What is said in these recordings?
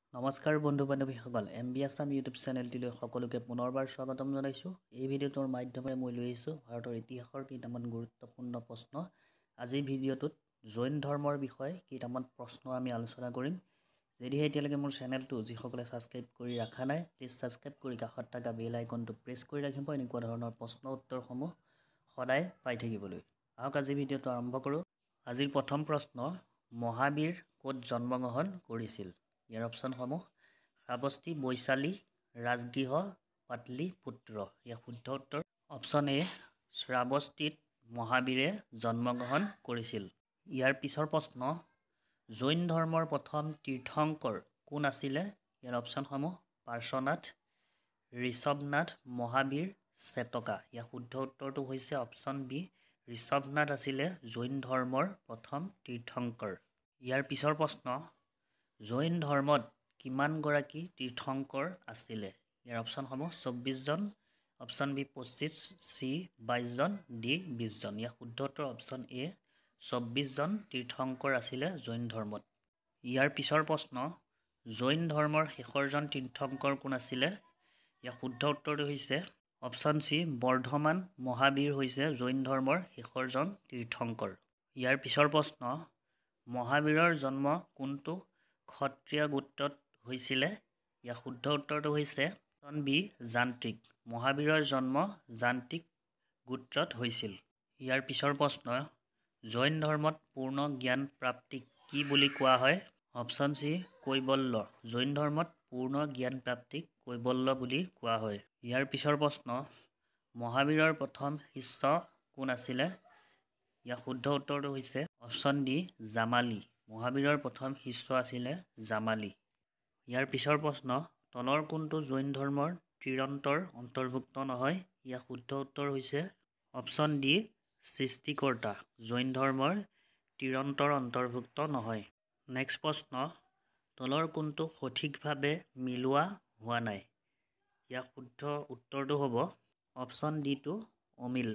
নমস্কাৰ বন্ধু বান্ধৱীসকল Assam YouTube চেনেলটিলৈ সকলোকে পুনৰবাৰ স্বাগতম জনাইছোঁ। এই ভিডিঅ'টোৰ মাধ্যমেৰে মই লৈ আহিছোঁ ভাৰতৰ ইতিহাসৰ কেইটামান গুৰুত্বপূৰ্ণ প্ৰশ্ন। আজিৰ ভিডিঅ'টোত জৈন ধৰ্মৰ বিষয়ে কেইটামান প্ৰশ্ন আমি আলোচনা কৰিম। যদিহে এতিয়ালৈকে মোৰ চেনেলটো যিসকলে ছাবস্ক্ৰাইব কৰি ৰখা নাই, প্লিজ ছাবস্ক্ৰাইব কৰি কাষত থকা বেল আইকনটো প্ৰেছ কৰি ৰাখিব এনেকুৱা ধৰণৰ প্ৰশ্ন উত্তৰসমূহ সদায় পাই থাকিবলৈ। আহক আজিৰ ভিডিঅ'টো আৰম্ভ কৰোঁ। আজিৰ প্ৰথম প্ৰশ্ন, মহাবীৰ ক'ত জন্মগ্ৰহণ কৰিছিল? ইয়াৰ অপশ্যনসমূহ: শ্ৰাৱস্তী, বৈশালী, ৰাজগৃহ, পাটলিপুত্ৰ। ইয়াৰ শুদ্ধ উত্তৰ অপশ্যন এ, শ্ৰাৱস্তীত মহাবীৰে জন্মগ্ৰহণ কৰিছিল। ইয়াৰ পিছৰ প্ৰশ্ন, জৈন ধৰ্মৰ প্ৰথম তীৰ্থংকৰ কোন আছিলে? ইয়াৰ অপশ্যনসমূহ: পাৰ্শ্বনাথ, ঋষভনাথ, মহাবীৰ, চেতকা। ইয়াৰ শুদ্ধ উত্তৰটো হৈছে অপশ্যন বি, ঋষভনাথ আছিলে জৈন ধৰ্মৰ প্ৰথম তীৰ্থংকৰ। ইয়াৰ পিছৰ প্ৰশ্ন, জৈন ধৰ্মত কিমানগৰাকী তীৰ্থংকৰ আছিলে? ইয়াৰ অপশ্যনসমূহ: 24 জন, অপশ্যন বি 25, চি 22 জন, ডি 20 জন। ইয়াৰ শুদ্ধ উত্তৰ অপশ্যন এ, 24 জন তীৰ্থংকৰ আছিলে জৈন ধৰ্মত। ইয়াৰ পিছৰ প্ৰশ্ন, জৈন ধৰ্মৰ শেষৰজন তীৰ্থংকৰ কোন আছিলে? ইয়াৰ শুদ্ধ উত্তৰটো হৈছে অপশ্যন চি, বৰ্ধমান মহাবীৰ হৈছে জৈন ধৰ্মৰ শেষৰজন তীৰ্থংকৰ। ইয়াৰ পিছৰ প্ৰশ্ন, মহাবীৰৰ জন্ম কোনটো ক্ষত্ৰিয় গোত্ৰত হৈছিলে? ইয়াৰ শুদ্ধ উত্তৰটো হৈছে অপশ্যন বি, যান্ত্ৰিক। মহাবীৰৰ জন্ম যান্ত্ৰিক গোত্ৰত হৈছিল। ইয়াৰ পিছৰ প্ৰশ্ন, জৈন ধৰ্মত পূৰ্ণ জ্ঞান প্ৰাপ্তিক কি বুলি কোৱা হয়? Option C, Kaivalya. জৈন ধৰ্মত পূৰ্ণ জ্ঞান প্ৰাপ্তিক কৈবল্য বুলি কোৱা হয়। ইয়াৰ পিছৰ প্ৰশ্ন, মহাবীৰৰ প্ৰথম শিষ্য কোন আছিলে? ইয়াৰ শুদ্ধ উত্তৰটো হৈছে অপশ্যন ডি, জামালী। মহাবীৰৰ প্ৰথম শিষ্য আছিলে জামালী। ইয়াৰ পিছৰ প্ৰশ্ন, তলৰ কোনটো জৈন ধৰ্মৰ ত্ৰিৰন্তৰ অন্তৰ্ভুক্ত নহয়? ইয়াৰ শুদ্ধ উত্তৰ হৈছে অপশ্যন ডি, সৃষ্টিকৰ্তা। জৈন ধৰ্মৰ ত্ৰিৰন্তৰ অন্তৰ্ভুক্ত নহয়। নেক্সট প্ৰশ্ন, তলৰ কোনটো সঠিকভাৱে মিলোৱা হোৱা নাই? ইয়াৰ শুদ্ধ উত্তৰটো হ'ব অপশ্যন ডিটো, অমিল।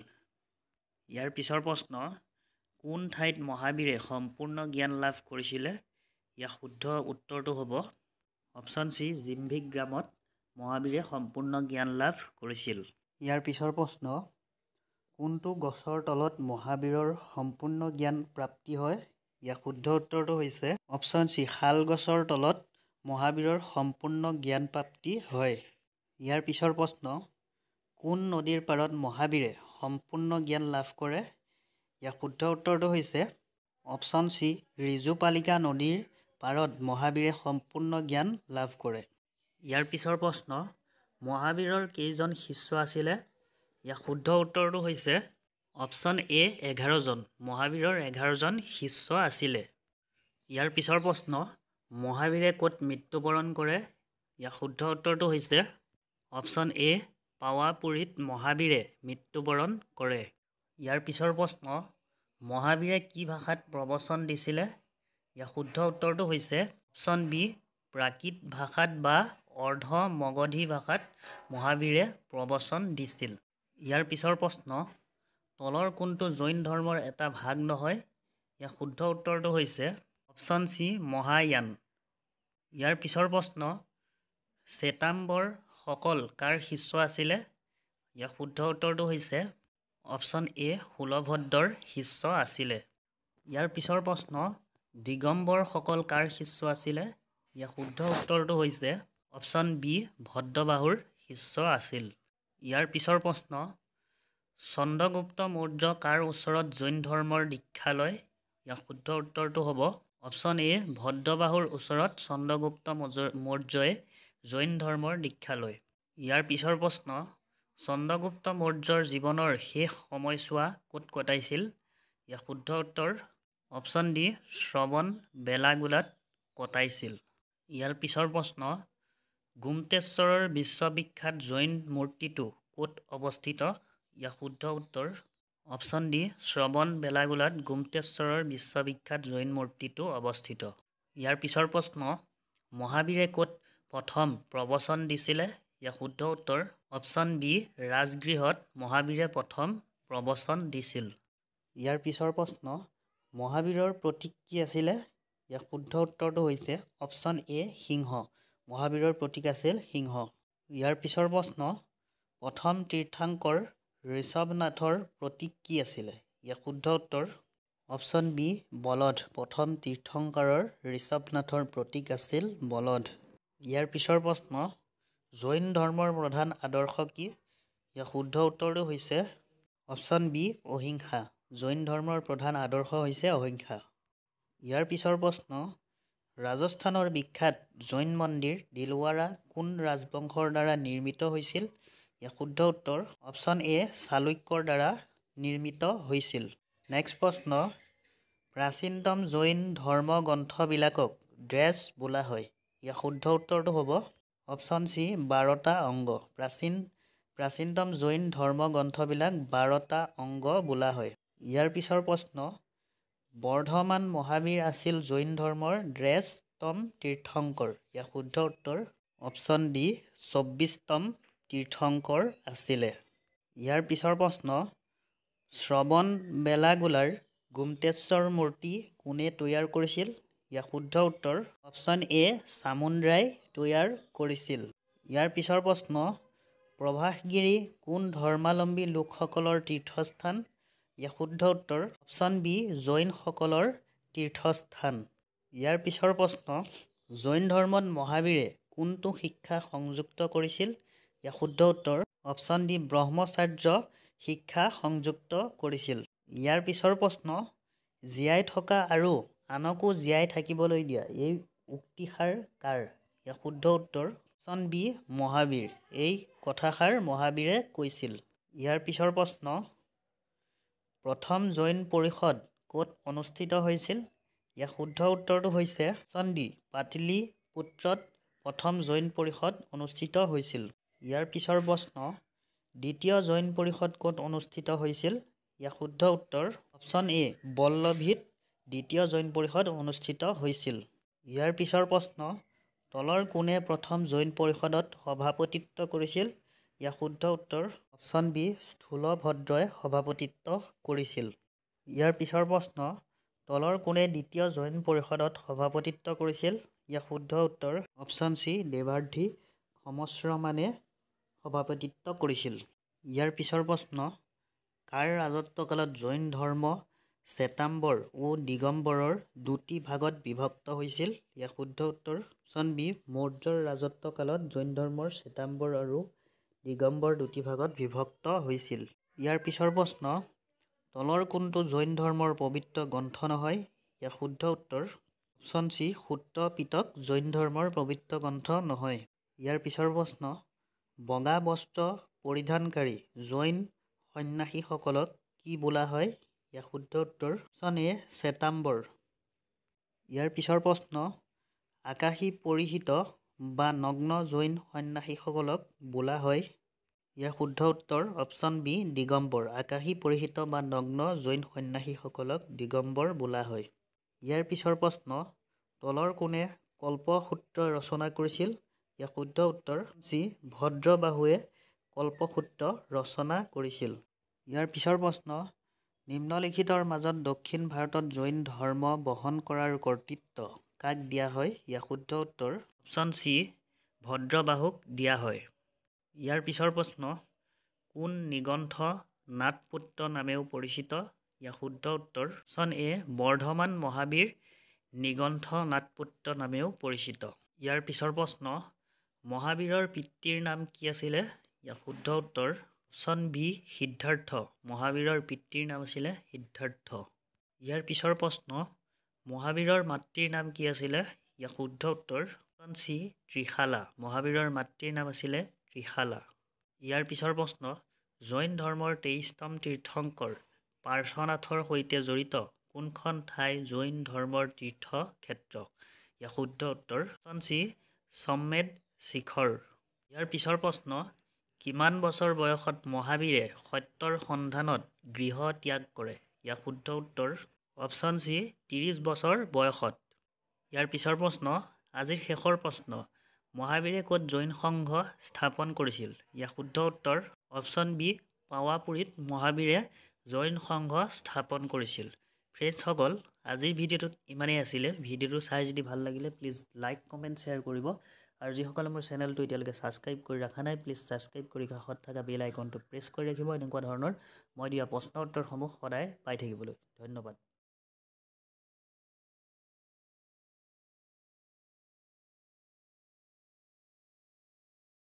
ইয়াৰ পিছৰ প্ৰশ্ন, কোন ঠাইত মহাবীৰে সম্পূৰ্ণ জ্ঞান লাভ কৰিছিলে? ইয়াৰ শুদ্ধ উত্তৰটো হ'ব অপশ্যন চি, জিম্ভিক গ্ৰামত মহাবীৰে সম্পূৰ্ণ জ্ঞান লাভ কৰিছিল। ইয়াৰ পিছৰ প্ৰশ্ন, কোনটো গছৰ তলত মহাবীৰৰ সম্পূৰ্ণ জ্ঞান প্ৰাপ্তি হয়? ইয়াৰ শুদ্ধ উত্তৰটো হৈছে অপশ্যন চি, শাল গছৰ তলত মহাবীৰৰ সম্পূৰ্ণ জ্ঞান প্ৰাপ্তি হয়। ইয়াৰ পিছৰ প্ৰশ্ন, কোন নদীৰ পাৰত মহাবীৰে সম্পূৰ্ণ জ্ঞান লাভ কৰে? ইয়াৰ শুদ্ধ উত্তৰটো হৈছে অপশ্যন চি, ৰিজুপালিকা নদীৰ পাৰত মহাবীৰে সম্পূৰ্ণ জ্ঞান লাভ কৰে। ইয়াৰ পিছৰ প্ৰশ্ন, মহাবীৰৰ কেইজন শিষ্য আছিলে? ইয়াৰ শুদ্ধ উত্তৰটো হৈছে অপশ্যন এ, 11 জন। মহাবীৰৰ 11 জন শিষ্য আছিলে। ইয়াৰ পিছৰ প্ৰশ্ন, মহাবীৰে ক'ত মৃত্যুবৰণ কৰে? ইয়াৰ শুদ্ধ উত্তৰটো হৈছে অপশ্যন এ, পাৱাপুৰীত মহাবীৰে মৃত্যুবৰণ কৰে। ইয়াৰ পিছৰ প্ৰশ্ন, মহাবীৰে কি ভাষাত প্ৰবচন দিছিলে? ইয়াৰ শুদ্ধ উত্তৰটো হৈছে অপশ্যন বি, প্ৰাকৃত ভাষাত বা অৰ্ধ মগধী ভাষাত মহাবীৰে প্ৰবচন দিছিল। ইয়াৰ পিছৰ প্ৰশ্ন, তলৰ কোনটো জৈন ধৰ্মৰ এটা ভাগ নহয়? ইয়াৰ শুদ্ধ উত্তৰটো হৈছে অপশ্যন চি, মহায়ান। ইয়াৰ পিছৰ প্ৰশ্ন, শ্বেতাম্বৰ সকল কাৰ শিষ্য আছিলে? ইয়াৰ শুদ্ধ উত্তৰটো হৈছে অপশ্যন এ, শূলভদ্ৰৰ শিষ্য আছিলে। ইয়াৰ পিছৰ প্ৰশ্ন, দিগম্বৰ সকল কাৰ শিষ্য আছিলে? ইয়াৰ শুদ্ধ উত্তৰটো হৈছে অপশ্যন বি, ভদ্ৰবাহুৰ শিষ্য আছিল। ইয়াৰ পিছৰ প্ৰশ্ন, চন্দ্ৰগুপ্ত মৌৰ্য কাৰ ওচৰত জৈন ধৰ্মৰ দীক্ষা লয়? ইয়াৰ শুদ্ধ উত্তৰটো হ'ব অপশ্যন এ, ভদ্ৰবাহুৰ ওচৰত চন্দ্ৰগুপ্ত মৌৰ্যই জৈন ধৰ্মৰ দীক্ষা লয়। ইয়াৰ পিছৰ প্ৰশ্ন, চন্দ্ৰগুপ্ত মৌৰ্যৰ জীৱনৰ শেষ সময়ছোৱা ক'ত কটাইছিল? ইয়াৰ শুদ্ধ উত্তৰ অপশ্যন ডি, শ্ৰৱণ বেলাগোলাত কটাইছিল। ইয়াৰ পিছৰ প্ৰশ্ন, গুমটেশ্বৰৰ বিশ্ববিখ্যাত জৈন মূৰ্তিটো ক'ত অৱস্থিত? ইয়াৰ শুদ্ধ উত্তৰ অপশ্যন ডি, শ্ৰৱণ বেলাগোলাত গুমটেশ্বৰৰ বিশ্ববিখ্যাত জৈন মূৰ্তিটো অৱস্থিত। ইয়াৰ পিছৰ প্ৰশ্ন, মহাবীৰে ক'ত প্ৰথম প্ৰবচন দিছিলে? ইয়াৰ শুদ্ধ উত্তৰ অপশ্যন বি, ৰাজগৃহত মহাবীৰে প্ৰথম প্ৰবচন দিছিল। ইয়াৰ পিছৰ প্ৰশ্ন, মহাবীৰৰ প্ৰতীক কি আছিলে? ইয়াৰ শুদ্ধ উত্তৰটো হৈছে অপশ্যন এ, সিংহ। মহাবীৰৰ প্ৰতীক আছিল সিংহ। ইয়াৰ পিছৰ প্ৰশ্ন, প্ৰথম তীৰ্থংকৰ ঋষভনাথৰ প্ৰতীক কি আছিলে? ইয়াৰ শুদ্ধ উত্তৰ অপশ্যন বি বলদ। প্ৰথম তীৰ্থংকাৰৰ ঋষভনাথৰ প্ৰতীক আছিল বলদ। ইয়াৰ পিছৰ প্ৰশ্ন, জৈন ধৰ্মৰ প্ৰধান আদৰ্শ কি? ইয়াৰ শুদ্ধ উত্তৰটো হৈছে অপশ্যন বি অহিংসা। জৈন ধৰ্মৰ প্ৰধান আদৰ্শ হৈছে অহিংসা। ইয়াৰ পিছৰ প্ৰশ্ন, ৰাজস্থানৰ বিখ্যাত জৈন মন্দিৰ দিলৱাৰা কোন ৰাজবংশৰ দ্বাৰা নিৰ্মিত হৈছিল? ইয়াৰ শুদ্ধ উত্তৰ অপশ্যন এ চালুক্যৰ দ্বাৰা নিৰ্মিত হৈছিল। নেক্সট প্ৰশ্ন, প্ৰাচীনতম জৈন ধৰ্মগ্ৰন্থবিলাকক ড্ৰেছ বোলা হয়? ইয়াৰ শুদ্ধ উত্তৰটো হ'ব অপশ্যন চি 12টা অংগ। প্ৰাচীনতম জৈন ধৰ্মগ্ৰন্থবিলাক 12টা অংগ বোলা হয়। ইয়াৰ পিছৰ প্ৰশ্ন, বৰ্ধমান মহাবীৰ আছিল জৈন ধৰ্মৰ ড্ৰেছতম তীৰ্থংকৰ? ইয়াৰ শুদ্ধ উত্তৰ অপশ্যন ডি 24তম তীৰ্থংকৰ আছিলে। ইয়াৰ পিছৰ প্ৰশ্ন, শ্ৰৱণবেলাগোলাৰ গোমতেশ্বৰ মূৰ্তি কোনে তৈয়াৰ কৰিছিল? ইয়াৰ শুদ্ধ উত্তৰ অপশ্যন এ চামুণ্ডৰাই তৈয়াৰ কৰিছিল। ইয়াৰ পিছৰ প্ৰশ্ন, প্ৰভাসগিৰি কোন ধৰ্মাৱলম্বী লোকসকলৰ তীৰ্থস্থান? ইয়াৰ শুদ্ধ উত্তৰ অপশ্যন বি জৈনসকলৰ তীৰ্থস্থান। ইয়াৰ পিছৰ প্ৰশ্ন, জৈন ধৰ্মত মহাবীৰে কোনটো শিক্ষা সংযুক্ত কৰিছিল? ইয়াৰ শুদ্ধ উত্তৰ অপশ্যন ডি ব্ৰহ্মচাৰ্য শিক্ষা সংযুক্ত কৰিছিল। ইয়াৰ পিছৰ প্ৰশ্ন, জীয়াই থকা আৰু আনকো জীয়াই থাকিবলৈ দিয়া এই উক্তিষাৰ কাৰ? ইয়াৰ শুদ্ধ উত্তৰ অপশ্যন বি মহাবীৰ। এই কথাষাৰ মহাবীৰে কৈছিল। ইয়াৰ পিছৰ প্ৰশ্ন, প্ৰথম জৈন পৰিষদ ক'ত অনুষ্ঠিত হৈছিল? ইয়াৰ শুদ্ধ উত্তৰটো হৈছে অপশ্যন ডি পাটলিপুত্ৰত প্ৰথম জৈন পৰিষদ অনুষ্ঠিত হৈছিল। ইয়াৰ পিছৰ প্ৰশ্ন, দ্বিতীয় জৈন পৰিষদ ক'ত অনুষ্ঠিত হৈছিল? ইয়াৰ শুদ্ধ উত্তৰ অপশ্যন এ বল্লভীত দ্বিতীয় জৈন পৰিষদ অনুষ্ঠিত হৈছিল। ইয়াৰ পিছৰ প্ৰশ্ন, তলৰ কোনে প্ৰথম জৈন পৰিষদত সভাপতিত্ব কৰিছিল? ইয়াৰ শুদ্ধ উত্তৰ অপশ্যন বি স্থূলভদ্ৰই সভাপতিত্ব কৰিছিল। ইয়াৰ পিছৰ প্ৰশ্ন, তলৰ কোনে দ্বিতীয় জৈন পৰিষদত সভাপতিত্ব কৰিছিল? ইয়াৰ শুদ্ধ উত্তৰ অপশ্যন চি দেৱাৰ্থী সমশ্ৰমানে সভাপতিত্ব কৰিছিল। ইয়াৰ পিছৰ প্ৰশ্ন, কাৰ ৰাজত্বকালত জৈন ধৰ্ম শ্বেতাম্বৰ ও দিগম্বৰৰ দুটি ভাগত বিভক্ত হৈছিল? ইয়াৰ শুদ্ধ উত্তৰ অপশ্যন বি মৌৰ্যৰ ৰাজত্বকালত জৈন ধৰ্মৰ শ্বেতাম্বৰ আৰু দিগম্বৰ দুটি ভাগত বিভক্ত হৈছিল। ইয়াৰ পিছৰ প্ৰশ্ন, তলৰ কোনটো জৈন ধৰ্মৰ পবিত্ৰ গ্ৰন্থ নহয়? ইয়াৰ শুদ্ধ উত্তৰ অপশ্যন চি সূত্ৰ পিটক জৈন ধৰ্মৰ পবিত্ৰ গ্ৰন্থ নহয়। ইয়াৰ পিছৰ প্ৰশ্ন, বগা বস্ত্ৰ পৰিধানকাৰী জৈন সন্ন্যাসীসকলক কি বোলা হয়? ইয়াৰ শুদ্ধ উত্তৰ অপশ্যন এ শ্বেতাম্বৰ। ইয়াৰ পিছৰ প্ৰশ্ন, আকাশী পৰিহিত বা নগ্ন জৈন সন্ন্যাসীসকলক বোলা হয়? ইয়াৰ শুদ্ধ উত্তৰ অপশ্যন বি দিগম্বৰ। আকাশী পৰিহিত বা নগ্ন জৈন সন্ন্যাসীসকলক দিগম্বৰ বোলা হয়। ইয়াৰ পিছৰ প্ৰশ্ন, তলৰ কোনে কল্পসূত্ৰ ৰচনা কৰিছিল? ইয়াৰ শুদ্ধ উত্তৰ চি ভদ্ৰবাহুৱে কল্পসূত্ৰ ৰচনা কৰিছিল। ইয়াৰ পিছৰ প্ৰশ্ন, নিম্নলিখিতৰ মাজত দক্ষিণ ভাৰতত জৈন ধৰ্ম বহন কৰাৰ কৰ্তৃত্ব কাক দিয়া হয়? ইয়াৰ শুদ্ধ উত্তৰ অপশ্যন চি ভদ্ৰবাহুক দিয়া হয়। ইয়াৰ পিছৰ প্ৰশ্ন, কোন নিগন্থ নাটপুত্ৰ নামেও পৰিচিত? ইয়াৰ শুদ্ধ উত্তৰ অপশ্যন এ বৰ্ধমান মহাবীৰ নিগন্থ নাটপুত্ৰ নামেও পৰিচিত। ইয়াৰ পিছৰ প্ৰশ্ন, মহাবীৰৰ পিতৃৰ নাম কি আছিলে? ইয়াৰ শুদ্ধ উত্তৰ অপশ্যন বি সিদ্ধাৰ্থ। মহাবীৰৰ পিতৃৰ নাম আছিলে সিদ্ধাৰ্থ। ইয়াৰ পিছৰ প্ৰশ্ন, মহাবীৰৰ মাতৃৰ নাম কি আছিলে? ইয়াৰ শুদ্ধ উত্তৰ অপশ্যন চি ত্ৰিশালা। মহাবীৰৰ মাতৃৰ নাম আছিলে ত্ৰিশালা। ইয়াৰ পিছৰ প্ৰশ্ন, জৈন ধৰ্মৰ 23তম তীৰ্থংকৰ পাৰ্শ্বনাথৰ সৈতে জড়িত কোনখন ঠাই জৈন ধৰ্মৰ তীৰ্থক্ষেত্ৰ? ইয়াৰ শুদ্ধ উত্তৰ অপশ্যন চি সম্মেদ শিখৰ। ইয়াৰ পিছৰ প্ৰশ্ন, কিমান বছৰ বয়সত মহাবীৰে সত্যৰ সন্ধানত গৃহ ত্যাগ কৰে? ইয়াৰ শুদ্ধ উত্তৰ অপশ্যন চি 30 বছৰ বয়সত। ইয়াৰ পিছৰ প্ৰশ্ন, আজিৰ শেষৰ প্ৰশ্ন, মহাবীৰে ক'ত জৈন সংঘ স্থাপন কৰিছিল? ইয়াৰ শুদ্ধ উত্তৰ অপশ্যন বি পাৱাপুৰীত মহাবীৰে জৈন সংঘ স্থাপন কৰিছিল। ফ্ৰেণ্ডছসকল, আজিৰ ভিডিঅ'টোত ইমানেই আছিলে। ভিডিঅ'টো চাই যদি ভাল লাগিলে প্লিজ লাইক কমেণ্ট শ্বেয়াৰ কৰিব আৰু যিসকলে মোৰ চেনেলটো এতিয়ালৈকে ছাবস্ক্ৰাইব কৰি ৰখা নাই প্লিজ ছাবস্ক্ৰাইব কৰি কাষত থকা বেল আইকনটো প্ৰেছ কৰি ৰাখিব এনেকুৱা ধৰণৰ মই দিয়া প্ৰশ্ন উত্তৰসমূহ সদায় পাই থাকিবলৈ। ধন্যবাদ।